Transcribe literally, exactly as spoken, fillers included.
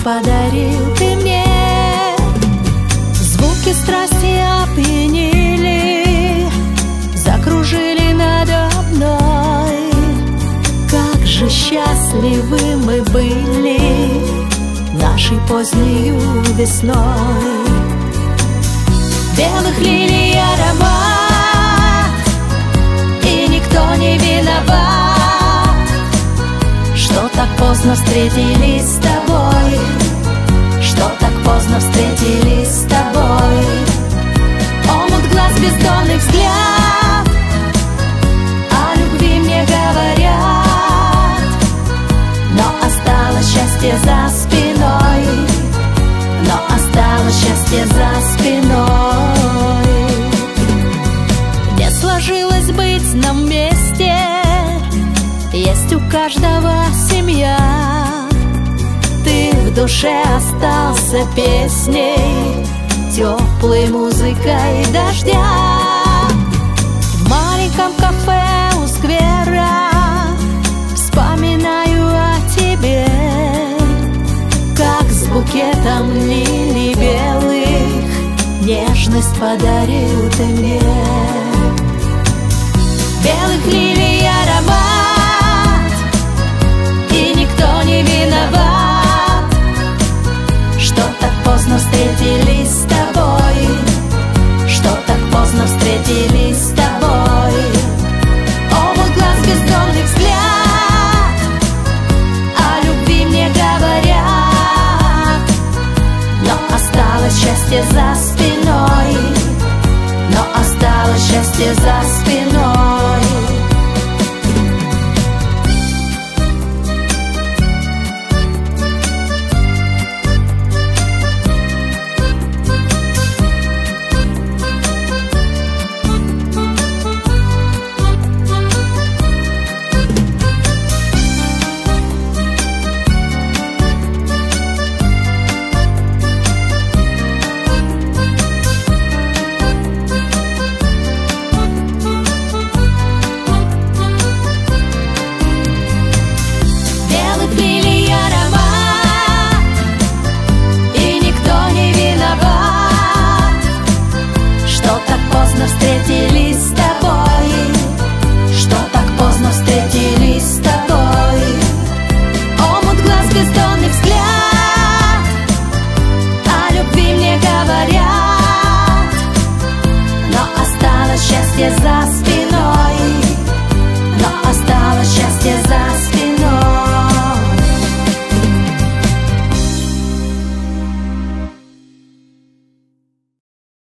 подарил ты мне. Звуки страсти опьянили, закружили надо мной. Как же счастливы мы были нашей позднею весной. Белых лилий аромат, и никто не виноват, что так поздно встретились с тобой, что так поздно встретились с тобой. Омут глаз, бездонный взгляд, о любви мне говорят, но осталось счастье за спиной, но осталось счастье за спиной. Не сложилось быть нам вместе, есть у каждого семья. Ты в душе остался песней, теплой музыкой дождя. В маленьком кафе у сквера вспоминаю о тебе, как с букетом лилий белых нежность подарил ты мне. Белых лилий аромат, и никто не виноват, что так поздно встретились с тобой, что так поздно встретились с тобой. Омут глаз, бездонный взгляд, о любви мне говорят, но осталось счастье за